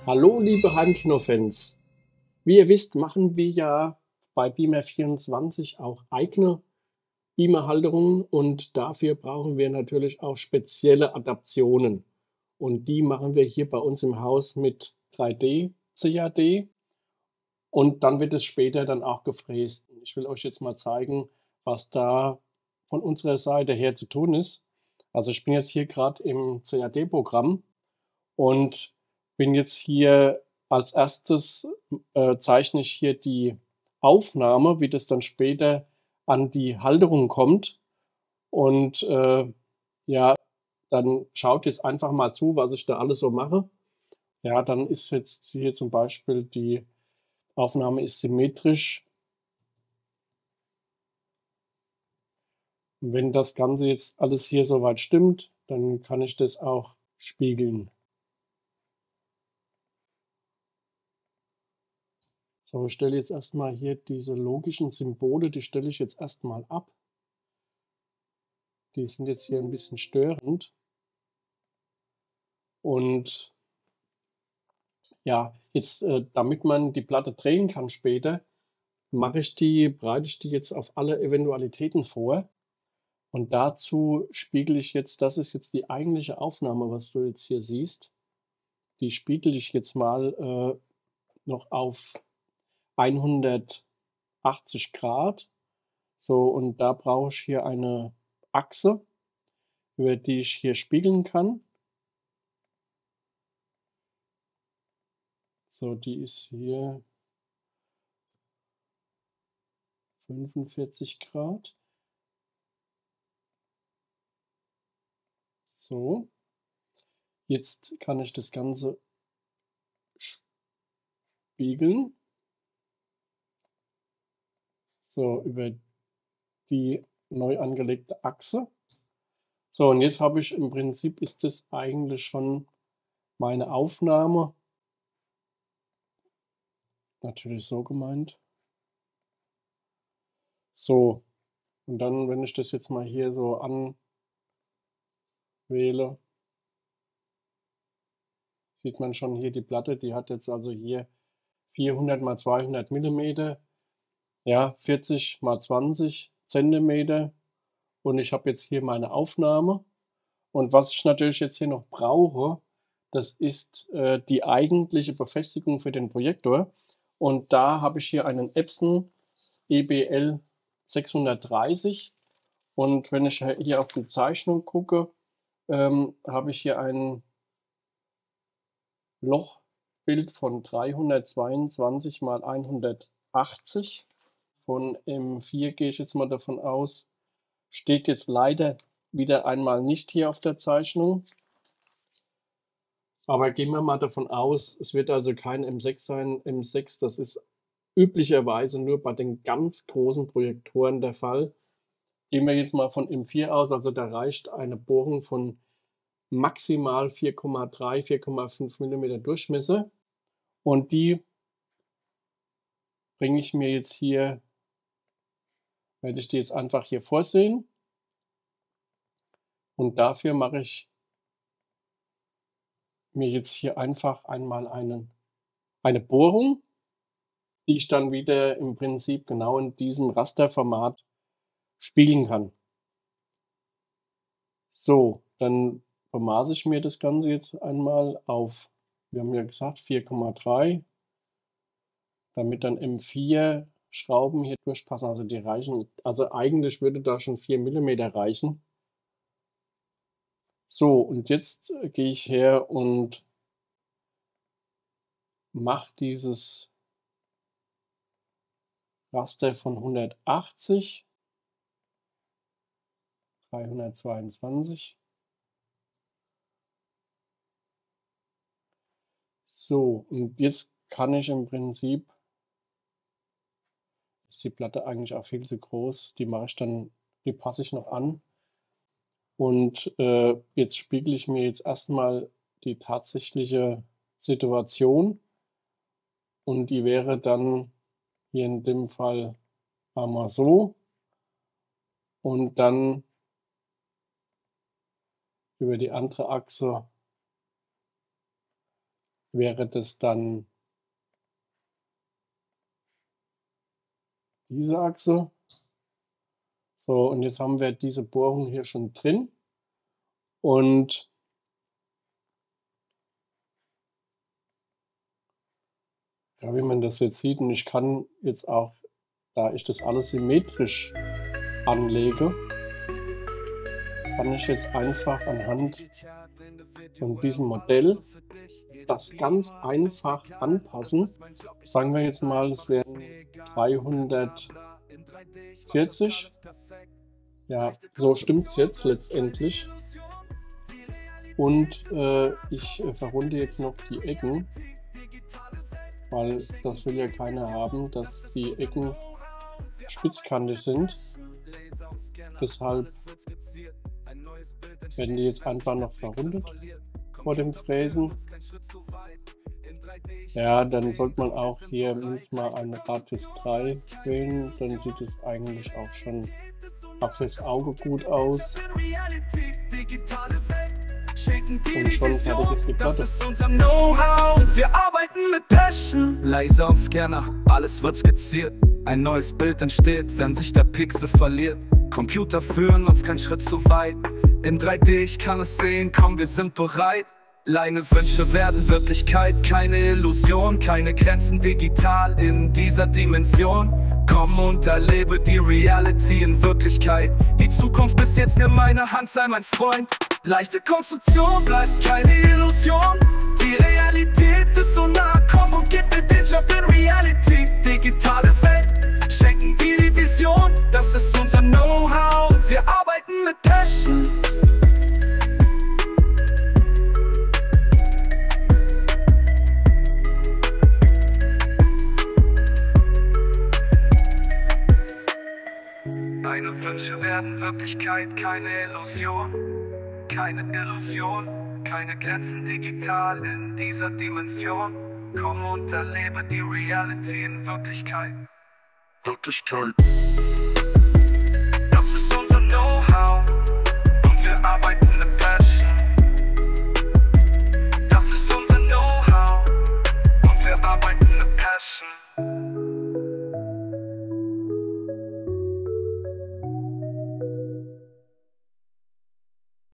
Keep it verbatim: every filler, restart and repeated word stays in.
Hallo, liebe Heimkino-Fans. Wie ihr wisst, machen wir ja bei Beamer vierundzwanzig auch eigene Beamer-Halterungen und dafür brauchen wir natürlich auch spezielle Adaptionen. Und die machen wir hier bei uns im Haus mit drei D C A D und dann wird es später dann auch gefräst. Ich will euch jetzt mal zeigen, was da von unserer Seite her zu tun ist. Also ich bin jetzt hier gerade im C A D-Programm und bin jetzt hier als erstes äh, zeichne ich hier die Aufnahme, wie das dann später an die Halterung kommt. Und äh, ja, dann schaut jetzt einfach mal zu, was ich da alles so mache. Ja, dann ist jetzt hier zum Beispiel die Aufnahme ist symmetrisch. Und wenn das Ganze jetzt alles hier soweit stimmt, dann kann ich das auch spiegeln. So, ich stelle jetzt erstmal hier diese logischen Symbole, die stelle ich jetzt erstmal ab. Die sind jetzt hier ein bisschen störend. Und ja, jetzt, äh, damit man die Platte drehen kann später, mache ich die, bereite ich die jetzt auf alle Eventualitäten vor. Und dazu spiegel ich jetzt, das ist jetzt die eigentliche Aufnahme, was du jetzt hier siehst. Die spiegel ich jetzt mal äh, noch auf hundertachtzig Grad. So, und da brauche ich hier eine Achse, über die ich hier spiegeln kann. So, die ist hier fünfundvierzig Grad. So, jetzt kann ich das Ganze spiegeln. So, über die neu angelegte Achse. So, und jetzt habe ich im Prinzip, ist das eigentlich schon meine Aufnahme. Natürlich so gemeint. So, und dann, wenn ich das jetzt mal hier so anwähle, sieht man schon hier die Platte, die hat jetzt also hier vierhundert mal zweihundert Millimeter, ja, vierzig mal zwanzig Zentimeter. Und ich habe jetzt hier meine Aufnahme. Und was ich natürlich jetzt hier noch brauche, das ist äh, die eigentliche Befestigung für den Projektor. Und da habe ich hier einen Epson E B L sechshundertdreißig. Und wenn ich hier auf die Zeichnung gucke, ähm, habe ich hier ein Lochbild von dreihundertzweiundzwanzig mal hundertachtzig. Von M vier gehe ich jetzt mal davon aus. Steht jetzt leider wieder einmal nicht hier auf der Zeichnung. Aber gehen wir mal davon aus, es wird also kein M sechs sein. M sechs, das ist üblicherweise nur bei den ganz großen Projektoren der Fall. Gehen wir jetzt mal von M vier aus, also da reicht eine Bohrung von maximal vier Komma drei, vier Komma fünf Millimeter Durchmesser. Und die bringe ich mir jetzt hier, werde ich die jetzt einfach hier vorsehen. Und dafür mache ich mir jetzt hier einfach einmal einen, eine Bohrung, die ich dann wieder im Prinzip genau in diesem Rasterformat spiegeln kann. So, dann bemaße ich mir das Ganze jetzt einmal auf, wir haben ja gesagt, vier Komma drei, damit dann M vier Schrauben hier durchpassen. Also die reichen, also eigentlich würde da schon vier Millimeter reichen. So, und jetzt äh, gehe ich her und mache dieses Raster von hundertachtzig, dreihundertzweiundzwanzig. So, und jetzt kann ich im Prinzip, ist die Platte eigentlich auch viel zu groß, die mache ich dann, die passe ich noch an. Und äh, jetzt spiegele ich mir jetzt erstmal die tatsächliche Situation und die wäre dann hier in dem Fall einmal so und dann über die andere Achse wäre das dann diese Achse. So, und jetzt haben wir diese Bohrung hier schon drin. Und ja, wie man das jetzt sieht, und ich kann jetzt auch, da ich das alles symmetrisch anlege, kann ich jetzt einfach anhand von diesem Modell das ganz einfach anpassen. Sagen wir jetzt mal, es wären dreihundertvierzig. Ja, so stimmt es jetzt letztendlich. Und äh, ich äh, verrunde jetzt noch die Ecken, weil das will ja keiner haben, dass die Ecken spitzkantig sind. Deshalb werden die jetzt einfach noch verrundet vor dem Fräsen. Ja, dann sollte man auch hier mindestens mal einen Radius drei wählen, dann sieht es eigentlich auch schon auch fürs Auge gut aus. Und schon fertig ist die Platte. Wir arbeiten mit Passion, Laser und Scanner, alles wird skizziert. Ein neues Bild entsteht, wenn sich der Pixel verliert. Computer führen uns keinen Schritt zu weit. In drei D, ich kann es sehen, komm, wir sind bereit. Deine Wünsche werden Wirklichkeit, keine Illusion, keine Grenzen digital in dieser Dimension. Komm und erlebe die Reality in Wirklichkeit. Die Zukunft ist jetzt in meiner Hand, sei mein Freund. Leichte Konstruktion, bleibt keine Illusion. Die Realität ist so nah, komm und gib mir den Job in Reality. Digitale Welt, schenken dir die Vision, das ist unser Know-how. Wir arbeiten mit Passion. Deine Wünsche werden Wirklichkeit, keine Illusion. Keine Illusion, keine Grenzen digital in dieser Dimension. Komm und erlebe die Reality in Wirklichkeit. Wirklichkeit. Das ist unser Know-how.